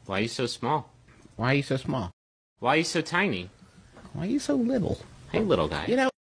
Why are you so small? Why are you so small? Why are you so tiny? Why are you so little? Hey, little guy. You know,